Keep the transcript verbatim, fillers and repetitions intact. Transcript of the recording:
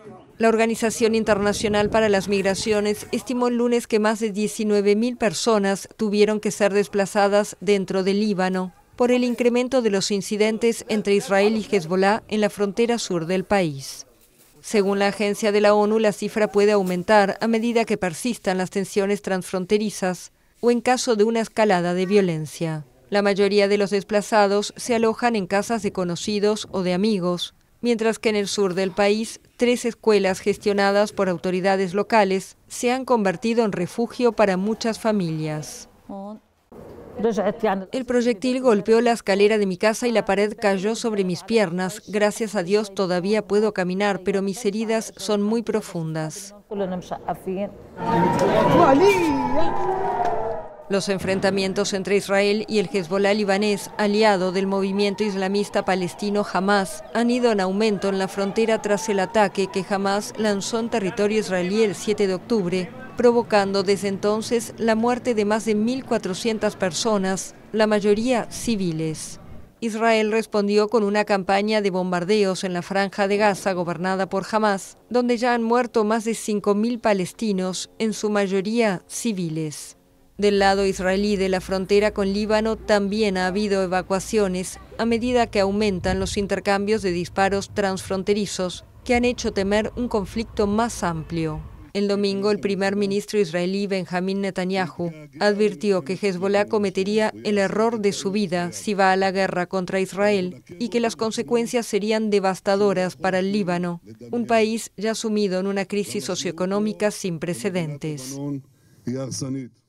La Organización Internacional para las Migraciones estimó el lunes que más de diecinueve mil personas tuvieron que ser desplazadas dentro del Líbano por el incremento de los incidentes entre Israel y Hezbolá en la frontera sur del país. Según la agencia de la ONU, la cifra puede aumentar a medida que persistan las tensiones transfronterizas o en caso de una escalada de violencia. La mayoría de los desplazados se alojan en casas de conocidos o de amigos, mientras que en el sur del país, tres escuelas gestionadas por autoridades locales se han convertido en refugio para muchas familias. El proyectil golpeó la escalera de mi casa y la pared cayó sobre mis piernas. Gracias a Dios todavía puedo caminar, pero mis heridas son muy profundas. Los enfrentamientos entre Israel y el Hezbolá libanés, aliado del movimiento islamista palestino Hamás, han ido en aumento en la frontera tras el ataque que Hamás lanzó en territorio israelí el siete de octubre, provocando desde entonces la muerte de más de mil cuatrocientas personas, la mayoría civiles. Israel respondió con una campaña de bombardeos en la franja de Gaza gobernada por Hamás, donde ya han muerto más de cinco mil palestinos, en su mayoría civiles. Del lado israelí de la frontera con Líbano también ha habido evacuaciones a medida que aumentan los intercambios de disparos transfronterizos que han hecho temer un conflicto más amplio. El domingo, el primer ministro israelí Benjamín Netanyahu advirtió que Hezbolá cometería el error de su vida si va a la guerra contra Israel y que las consecuencias serían devastadoras para el Líbano, un país ya sumido en una crisis socioeconómica sin precedentes.